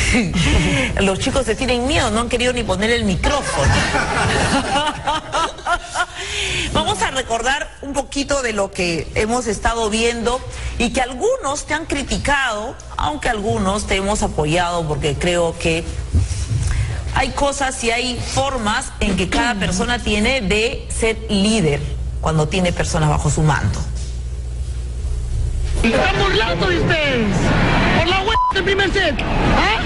Los chicos se tienen miedo, no han querido ni poner el micrófono. Vamos a recordar un poquito de lo que hemos estado viendo y que algunos te han criticado, aunque algunos te hemos apoyado, porque creo que hay cosas y hay formas en que cada persona tiene de ser líder cuando tiene personas bajo su mando. Están burlando de ustedes por la hueá del primer set. ¿Ah?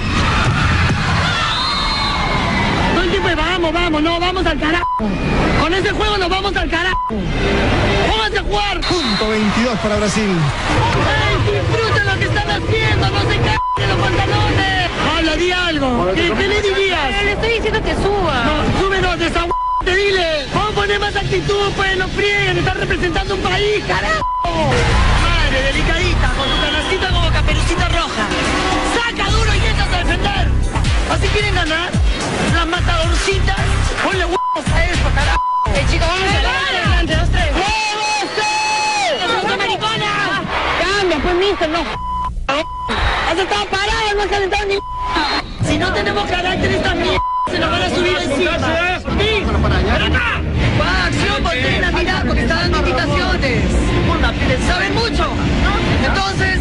Todo el tiempo vamos al carajo. Con ese juego nos vamos al carajo. Pónganse a jugar. Punto 22 para Brasil. ¡Ey, disfruten lo que están haciendo! ¡No se caguen de los pantalones! Habla, di algo. ¿Qué le dirías? Le estoy diciendo que suba. No, súbenos de esa hueá, te dile. Vamos a poner más actitud, pues no frieguen. Están representando un país, carajo. Madre, delicadita, con tu canacita como Caperucita Roja. Saca duro y échate a defender. ¿Así quieren ganar? Las matadorcitas. Ponle huevos a eso, carajo. Chicos, vamos a adelante, 2, 3. ¡Huevos! Maricona! Cambia, pues, mister, no. Has estado parado, no has calentado ni. Si no tenemos carácter, estas mierdas se nos van a subir encima. ¡Sí! ¡Ven acá! ¡Va, acción! Volteen a mirar porque está dando indicaciones. ¿Saben mucho? Entonces...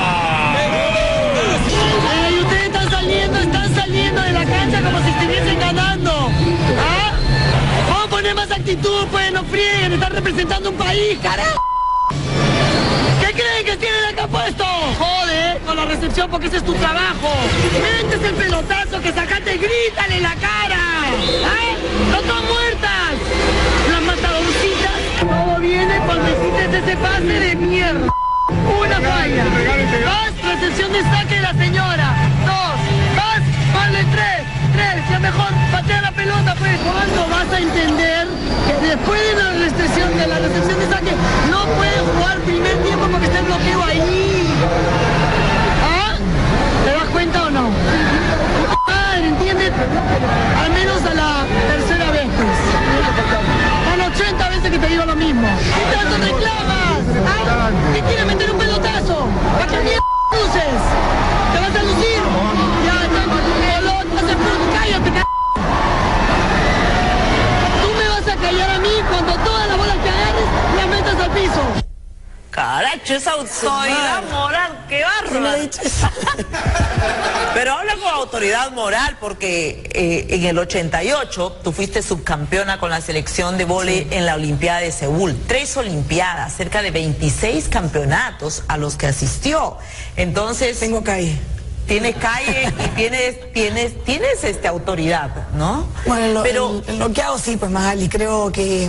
ustedes están saliendo de la cancha como si estuviesen ganando. ¿Ah? Vamos a poner más actitud, pues no frieguen, están representando un país, carajo. ¿Qué creen que tienen acá puesto? Jode, con la recepción porque ese es tu trabajo. Metes el pelotazo que sacaste, grítale en la cara. ¿Ah? ¡No están muertas! Las matadorcitas, todo viene cuando hiciste ese pase de mierda. Una falla. 2, recepción de saque de la señora. 2, vas, vale 3, ya mejor, patea la pelota, pues. ¿Cuándo vas a entender que después de la recepción de saque no puedes jugar primer tiempo porque está el bloqueo ahí? ¿Ah? ¿Te das cuenta o no? Madre, ¿entiendes? Al menos a la tercera vez, pues. Son 80 veces que te digo lo mismo. ¿Qué tanto reclamas? ¿Ah? ¿Qué quieres meter un pelotazo? ¿Para qué mierda luces? ¿Te vas a lucir? Ya, cállate, Tú me vas a callar a mí cuando todas las bolas que agarres las metas al piso. Caracho, esa autoridad moral, qué bárbaro. Pero habla con autoridad moral porque en el 88 tú fuiste subcampeona con la selección de vóley en la Olimpiada de Seúl. 3 olimpiadas, cerca de 26 campeonatos a los que asistió. Entonces... Tengo calle. Tienes calle y tienes autoridad, ¿no? Bueno, pero lo que hago sí, pues Magali, creo que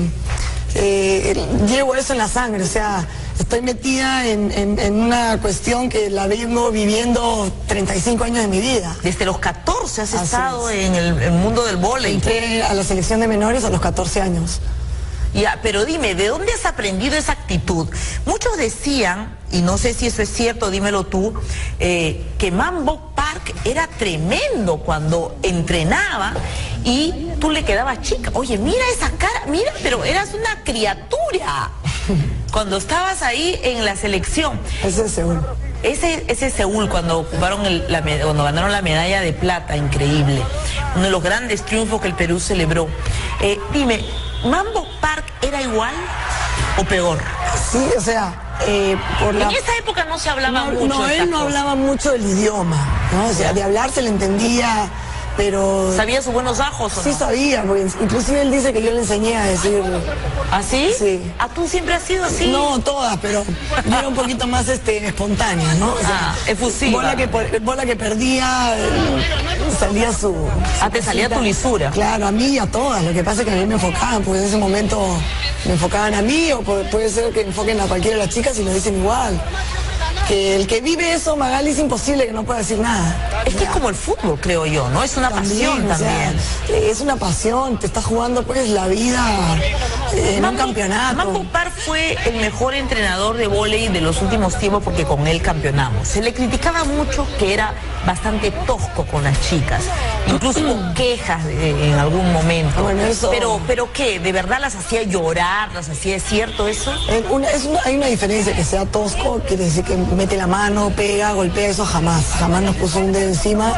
llevo eso en la sangre, o sea, estoy metida en una cuestión que la vengo viviendo 35 años de mi vida. Desde los 14 has estado en el mundo del vóley. Entré a la selección de menores a los 14 años. Ya, pero dime, ¿de dónde has aprendido esa actitud? Muchos decían, y no sé si eso es cierto, dímelo tú, que Mambo Park era tremendo cuando entrenaba y tú le quedabas chica. Oye, mira esa cara, mira, pero eras una criatura cuando estabas ahí en la selección. Ese es Seúl. Ese Seúl, cuando ocuparon cuando ganaron la medalla de plata, increíble. Uno de los grandes triunfos que el Perú celebró. Dime, ¿Mambo Park era igual o peor? Sí, o sea, en esa época no se hablaba mucho. No, él no hablaba mucho del idioma, ¿no? O sea, de hablar se le entendía, pero... ¿Sabía sus buenos ajos o no? Sí sabía, porque inclusive él dice que yo le enseñé a decir... ¿Ah, sí? Sí. ¿Ah, tú siempre has sido así? No, todas, pero yo era un poquito más espontánea, ¿no? O sea, efusiva. Bola que perdía, salía su... Te salía tu lisura. Claro, a mí y a todas. Lo que pasa es que a mí me enfocaban, porque en ese momento me enfocaban a mí, o puede ser que enfoquen a cualquiera de las chicas y lo dicen igual. Que el que vive eso, Magali, es imposible que no pueda decir nada. Es que es como el fútbol, creo yo, ¿no? Es una pasión también. O sea, es una pasión, te estás jugando pues la vida en un campeonato. Mambo Park fue el mejor entrenador de vóley de los últimos tiempos porque con él campeonamos. Se le criticaba mucho que era bastante tosco con las chicas, incluso con quejas en algún momento. Bueno, eso... Pero ¿qué? ¿De verdad las hacía llorar? ¿Las hacía? ¿Es cierto eso? Hay una diferencia, que sea tosco, quiere decir que mete la mano, pega, golpea, eso jamás nos puso un dedo encima.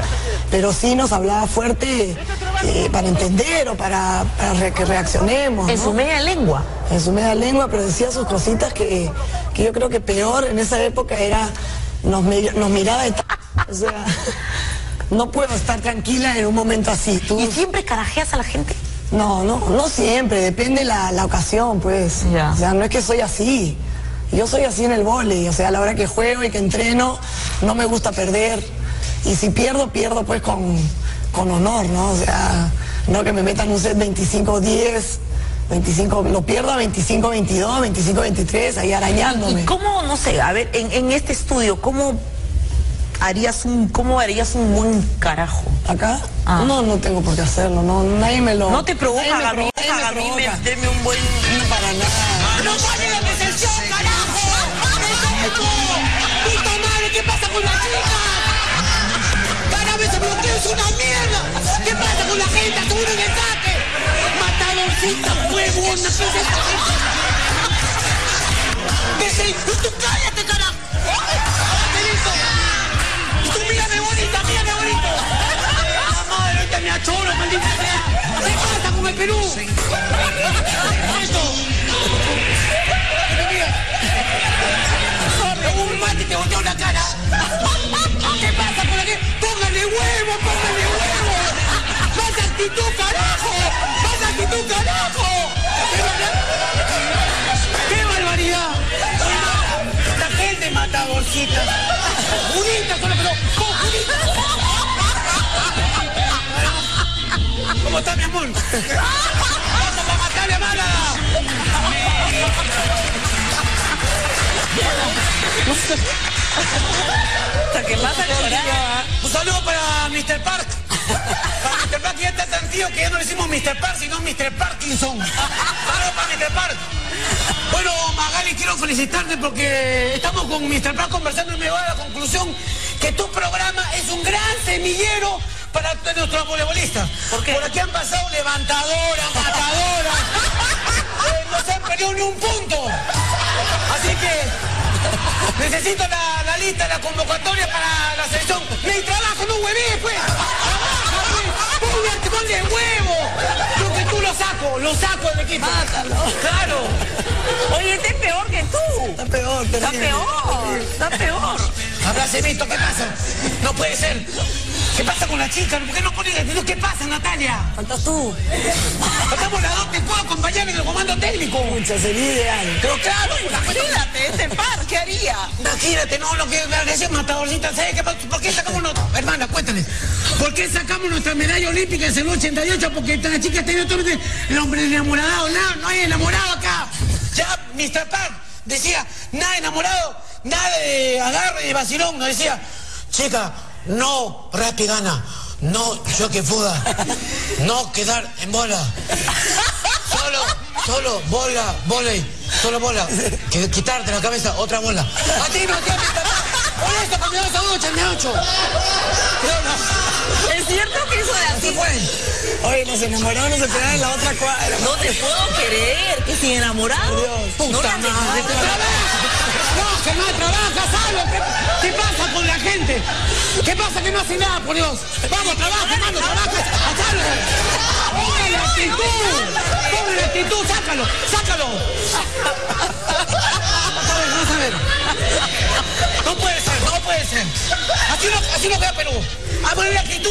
pero sí nos hablaba fuerte para entender o para que reaccionemos, En ¿no? su media lengua. En su media lengua, pero decía sus cositas que yo creo que peor en esa época era, nos miraba de o sea, no puedo estar tranquila en un momento así. ¿Tú? ¿Y siempre carajeas a la gente? No siempre, depende la ocasión, pues. Ya. O sea, no es que soy así. Yo soy así en el vóley, o sea, a la hora que juego y que entreno, no me gusta perder. Y si pierdo, pierdo pues con honor, ¿no? O sea, no que me metan un set 25-10, 25, lo pierdo a 25-22, 25-23, ahí arañándome. ¿Y cómo, no sé, a ver, en este estudio, cómo harías un buen carajo? ¿Acá? Ah. No tengo por qué hacerlo, nadie me lo... ¿No te provoca nadie me a mí provoca. meterme un buen... No, para nada. ¡No vale la decepción, carajo! ¡Exacto! ¡Puta madre! ¿Qué pasa con la chica? Cada vez el bloqueo es una mierda. ¿Qué pasa con la gente? ¡Seguro en el saque! ¡Matadorcita, huevona! ¿Qué es esta gente? ¡Tú cállate, carajo! ¡Cállate, listo! ¡Tú mírame bonita, mírame bonito! ¡La madre, ahorita me achoro, maldita sea! ¿Qué pasa con el Perú? ¡Esto! Un mate te volteó la cara. ¿Qué pasa por aquí? ¡Póngale huevo, póngale huevo! ¡Más actitud, carajo! ¡Más actitud, carajo! ¡Qué barbaridad! La gente mata bolsitas. Judita, solo que no. ¿Cómo está, mi amor? ¡Vamos para matarle a mala! Hasta que vas a llorar. Un saludo para Mr. Park. Para Mr. Park, que ya está tan tío que ya no le decimos Mr. Park, sino Mr. Parkinson. Saludos para Mr. Park. Bueno, Magali, quiero felicitarte porque estamos con Mr. Park conversando y me va a la conclusión que tu programa es un gran semillero para nuestros voleibolistas. ¿Por qué? Por aquí han pasado levantadoras, matadoras. No se han perdido ni un punto. Así que necesito la lista, la convocatoria para la selección. ¡Mi trabajo, no huevé, pues! ¡Trabaja, pues! ¡Ponle huevo! Yo que tú lo saco del equipo. Mátalo. Claro. Oye, este es peor que tú. Está peor, Está terrible. peor, está peor. Habráse visto, ¿qué pasa? No puede ser. ¿Qué pasa con la chica? ¿Por qué no pones actitud? ¿Qué pasa, Natalia? Faltas tú. Estamos las dos, te puedo acompañar en el comando técnico. Mucha, sería ideal. Pero claro, Imagínate, este par, ¿qué haría? imagínate, no, lo que ese matadorcita, ¿sabes qué? ¿Por qué sacamos hermana, cuéntale? ¿Por qué sacamos nuestra medalla olímpica en el 88? Porque la chica tenía todo el hombre enamorado, no hay enamorado acá. Ya, Mr. Park decía, nada enamorado, nada de agarre y de vacilón, no decía, chica, no rapigana, no choque fuga, no quedar en bola. Solo bola, volei, solo bola. Quitarte de la cabeza otra bola. A ti no, tío, por esto, porque me vas a 88. ¿Es cierto que eso de Así así? fue. Oye, los enamorados no se quedan en la otra cuadra. No te puedo creer que sin enamorado. Dios. No la Puta madre, dejaba. trabaja, que más trabaja, ¿sabes? ¿Qué pasa con la gente? ¿Qué pasa que no hace nada, por Dios? Vamos, trabaja, hermano, trabaja, hazlo. Ponle la actitud, sácalo. Vamos a ver. No puede ser. Así no queda Perú. A poner la actitud.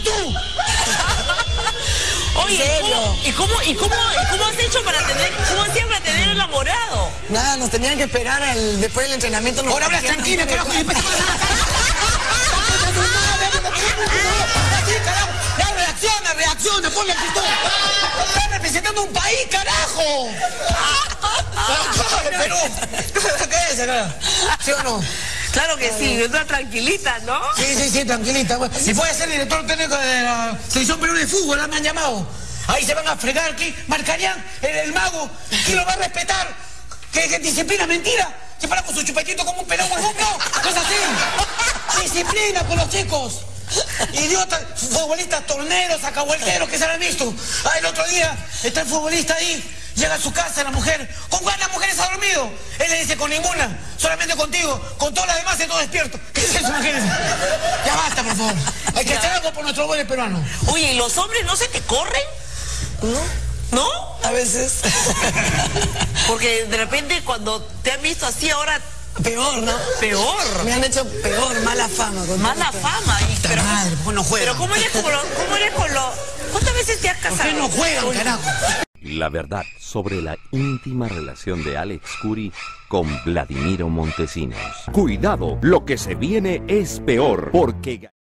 Oye, ¿y cómo has hecho para tener, cómo hacías para tener enamorado? Nada, nos tenían que esperar después del entrenamiento. Ahora hablas tranquila, carajo. Reacciona, ponle actitud. Estás representando un país, carajo. Perú. ¿Qué es acá? ¿Sí o no? Claro que sí, está tranquilita, ¿no? Sí, tranquilita. Si puede ser director técnico de la selección Perú de fútbol, me han llamado. Ahí se van a fregar, ¿qué? Marcarían el mago. ¿Quién lo va a respetar? ¿Qué disciplina? ¿Mentira? Se para con su chupetito como un pelón huevón, no es así. Disciplina con los chicos. Idiotas, futbolistas torneros, sacavuelteros que se han visto. El otro día está el futbolista ahí Llega a su casa la mujer, ¿con cuántas mujeres ha dormido? Él le dice, con ninguna, solamente contigo, con todas las demás y todo despierto. ¿Qué es eso, imagínense? Ya basta, por favor. Hay que hacer algo por nuestro buen peruano. Oye, ¿y los hombres no se te corren? ¿No? ¿No? A veces. Porque de repente cuando te han visto así ahora... Peor, ¿no? Peor. Me han hecho peor, mala fama. Mala fama. Pero, madre, ¿por qué no juegan? Pero ¿cómo eres con los... ¿Cuántas veces te has casado? ¿Por qué no juegan, carajo? La verdad sobre la íntima relación de Alex Curi con Vladimiro Montesinos. Cuidado, lo que se viene es peor, porque...